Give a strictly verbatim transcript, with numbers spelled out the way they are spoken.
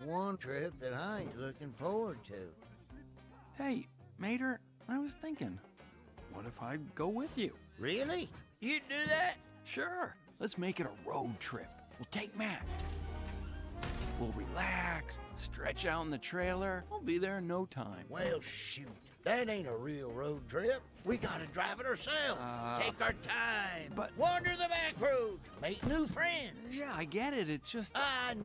One trip that I ain't looking forward to. Hey, Mater, I was thinking, what if I go with you? Really? You'd do that? Sure. Let's make it a road trip. We'll take Mack. We'll relax, stretch out in the trailer. We'll be there in no time. Well, shoot. That ain't a real road trip. We gotta drive it ourselves. Uh, Take our time. but- Wander the back roads. Make new friends. Yeah, I get it. It's just... I